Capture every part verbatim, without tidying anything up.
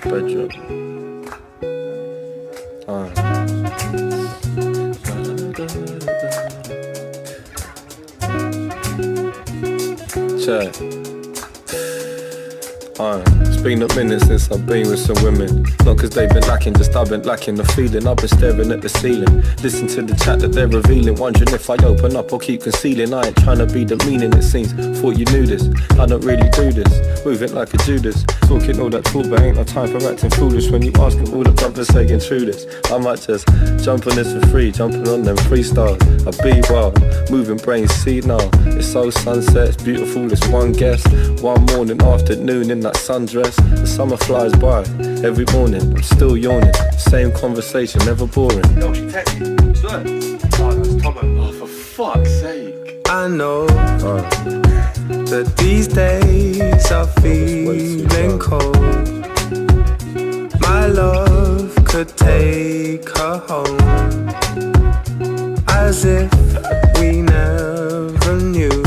bedroom. Uh. Check. Uh, it's been a minute since I've been with some women. Not cause they've been lacking, just I've been lacking the feeling. I've been staring at the ceiling, listen to the chat that they're revealing, wondering if I open up or keep concealing. I ain't trying to be the meaning, it seems. Thought you knew this, I don't really do this. Moving like a Judas, talking all that talk, but ain't no time for acting foolish. When you ask them all the brothers saying true this, I might just jump on this for free, jumping on them freestyles. I be wild, moving brains, see now. It's so sunset, it's beautiful, it's one guess. One morning, afternoon in that sundress. The summer flies by, every morning I'm still yawning. Same conversation, never boring. Yo, she texted me. Swear. Oh, that's Tomo. Oh, for fuck's sake. I know uh. that these days are feeling cold. My love could take her home, as if we never knew.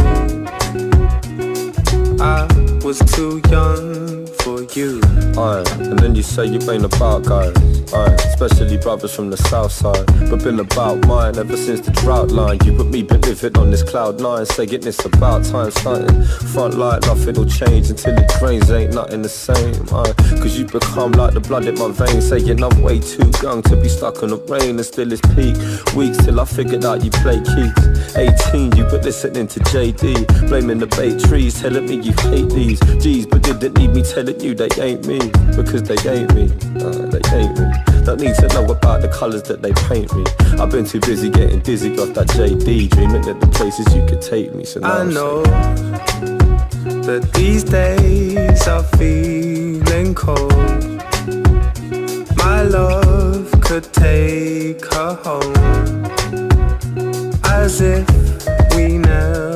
I was too young for you. Aye, and then you say you ain't about guys. Aye, especially brothers from the south side. But been about mine ever since the drought line. You but me been living on this cloud nine, saying it's about time starting. Front light, nothing'll change until it drains, ain't nothing the same. Aye, cause you become like the blood in my veins, saying I'm way too young to be stuck on the rain. And still it's peak weeks till I figured out you play keys. eighteen, you but listening to J D, blaming the bait trees, telling me you hate these G's, but didn't need me telling you they ain't me, because they ain't me, uh, they ain't me. Don't need to know about the colours that they paint me. I've been too busy getting dizzy off that J D, dreaming of the places you could take me. So now I know that these days are feeling cold. My love could take her home, as if we never